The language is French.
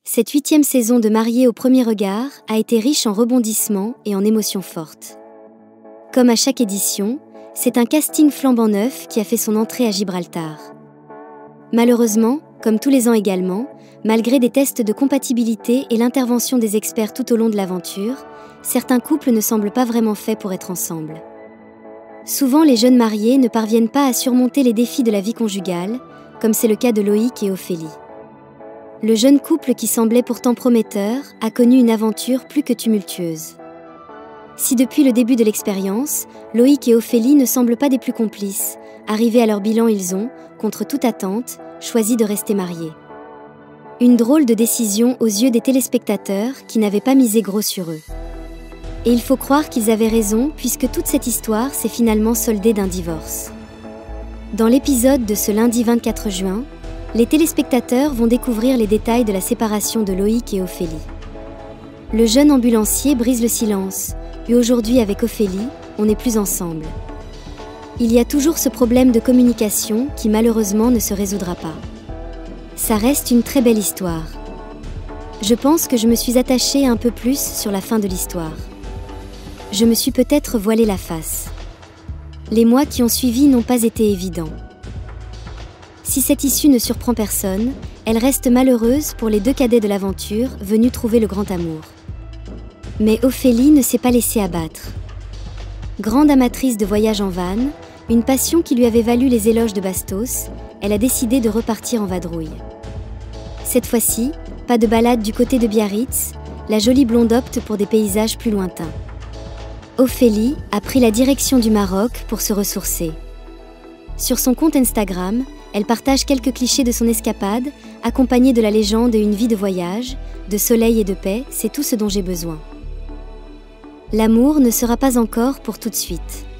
Cette 8e saison de Mariés au premier regard a été riche en rebondissements et en émotions fortes. Comme à chaque édition, c'est un casting flambant neuf qui a fait son entrée à Gibraltar. Malheureusement, comme tous les ans également, malgré des tests de compatibilité et l'intervention des experts tout au long de l'aventure, certains couples ne semblent pas vraiment faits pour être ensemble. Souvent, les jeunes mariés ne parviennent pas à surmonter les défis de la vie conjugale, comme c'est le cas de Loïc et Ophélie. Le jeune couple qui semblait pourtant prometteur a connu une aventure plus que tumultueuse. Si depuis le début de l'expérience, Loïc et Ophélie ne semblent pas des plus complices, arrivés à leur bilan ils ont, contre toute attente, choisi de rester mariés. Une drôle de décision aux yeux des téléspectateurs qui n'avaient pas misé gros sur eux. Et il faut croire qu'ils avaient raison puisque toute cette histoire s'est finalement soldée d'un divorce. Dans l'épisode de ce lundi 24 juin, les téléspectateurs vont découvrir les détails de la séparation de Loïc et Ophélie. Le jeune ambulancier brise le silence, et aujourd'hui avec Ophélie, on n'est plus ensemble. Il y a toujours ce problème de communication qui malheureusement ne se résoudra pas. Ça reste une très belle histoire. Je pense que je me suis attachée un peu plus sur la fin de l'histoire. Je me suis peut-être voilé la face. Les mois qui ont suivi n'ont pas été évidents. Si cette issue ne surprend personne, elle reste malheureuse pour les deux cadets de l'aventure venus trouver le grand amour. Mais Ophélie ne s'est pas laissée abattre. Grande amatrice de voyages en van, une passion qui lui avait valu les éloges de Bastos, elle a décidé de repartir en vadrouille. Cette fois-ci, pas de balade du côté de Biarritz, la jolie blonde opte pour des paysages plus lointains. Ophélie a pris la direction du Maroc pour se ressourcer. Sur son compte Instagram, elle partage quelques clichés de son escapade, accompagnée de la légende et une vie de voyage, de soleil et de paix, c'est tout ce dont j'ai besoin. L'amour ne sera pas encore pour tout de suite.